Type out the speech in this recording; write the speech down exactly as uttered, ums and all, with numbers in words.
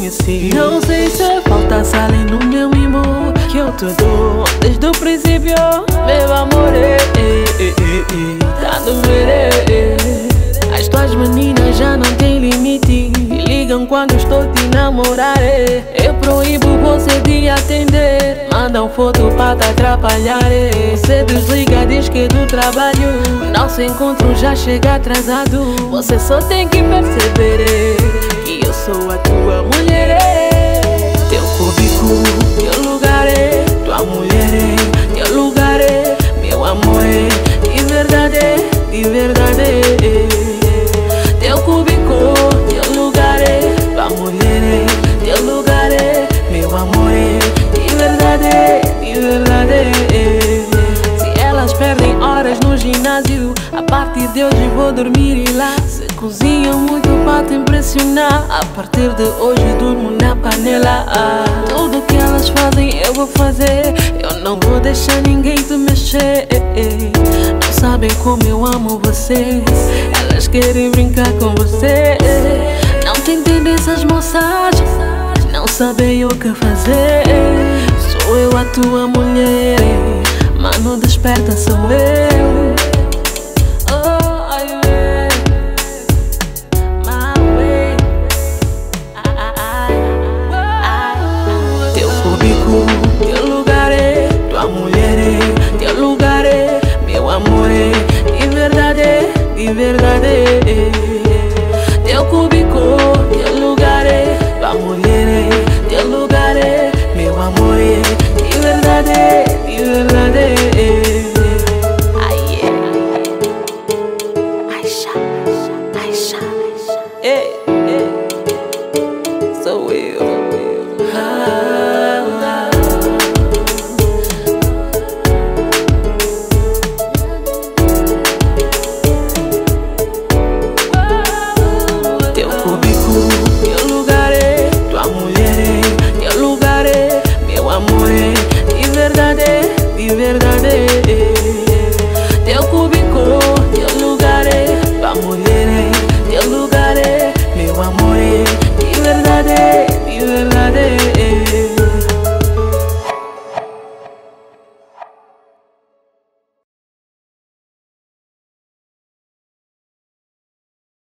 conheci. Não sei se faltas além do meu mimo que eu te dou desde o princípio. Meu amor, é, é, é, é, tá doer, é, é. As tuas meninas já não têm limite, ligam quando estou te namorar, é. Eu proíbo você de atender, mandam foto pra te atrapalhar, é. Você desliga, diz que é do trabalho, nosso encontro já chega atrasado. Você só tem que perceber, é, que eu sou a tua mulher, é. Teu cubículo, teu lugar, é. Tua mulher, é. Teu lugar, é. Meu amor, é. De verdade, é. De verdade, é. Teu cubículo, teu lugar, é. Tua mulher, é. Teu lugar, é. Meu amor, é. De verdade, é. De verdade, é. Se elas perdem horas no ginásio, a partir de hoje vou dormir e lá. Se cozinham muito pra te impressionar, a partir de hoje durmo na panela. Ah, tudo que elas fazem eu vou fazer, eu não vou deixar ninguém te mexer. Não sabem como eu amo vocês, elas querem brincar com você. Não te entendem essas moças, não sabem o que fazer. Sou eu a tua mulher, mano, desperta, sou eu. Teu lugar, é. Tua mulher, é. Teu lugar, é. Meu amor, é. De verdade, é. De verdade, é. Teu cubículo, teu lugar, é. Tua mulher, é. Teu lugar, é. Meu amor, é. De verdade, é. De verdade, é. Ai, é. Aisha, Aisha, Aisha. Ei, ei. Sou eu. Ah, teu cubículo, teu lugar, é. Tua mulher, é. Teu lugar, é. Meu amor, é. De verdade, é. De verdade, é.